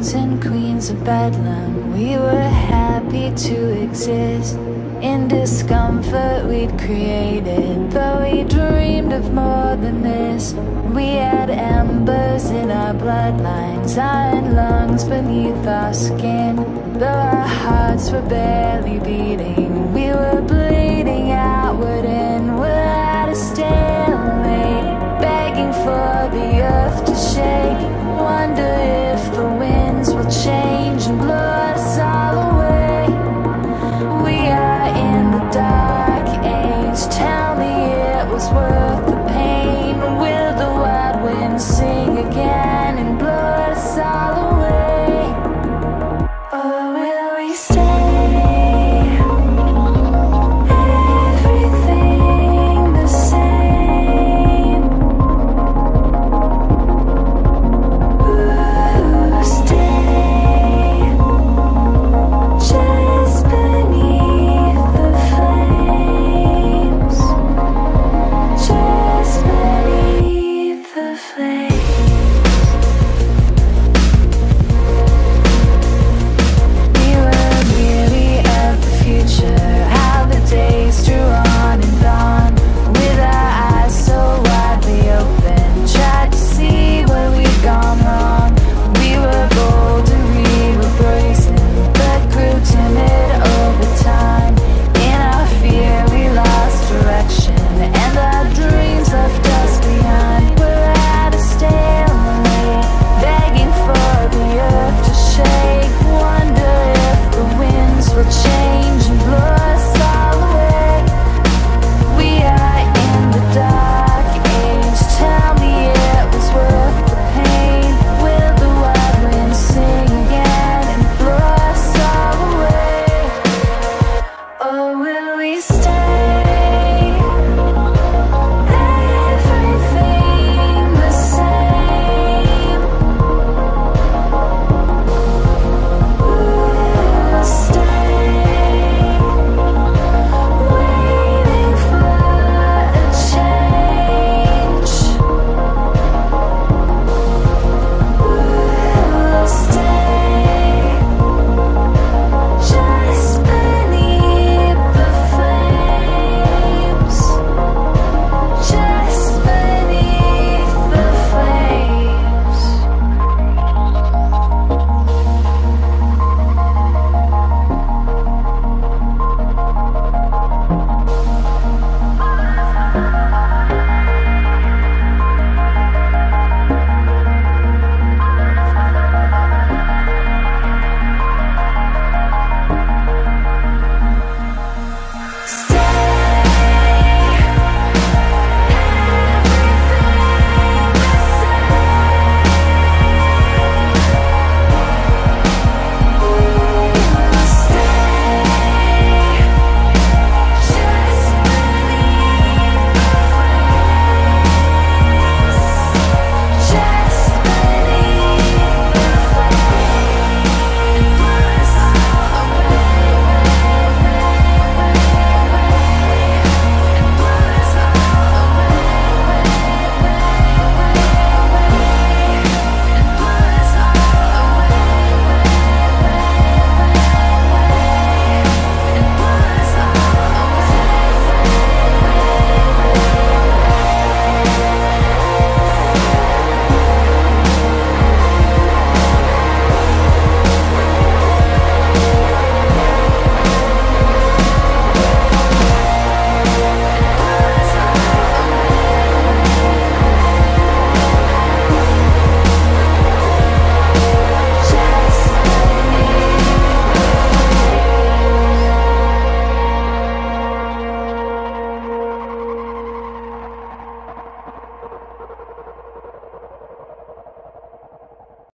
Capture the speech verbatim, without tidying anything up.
kings and queens of Bedlam. We were happy to exist in discomfort we'd created, though we dreamed of more than this. We had embers in our bloodlines, iron lungs beneath our skin. Though our hearts were barely beating, we were bleeding outward and we're at a stalemate, begging for the earth to shake. Wonder if the winds will change and blow us all away. We are in the dark age, tell me it was worth the pain. Will the wild winds sing?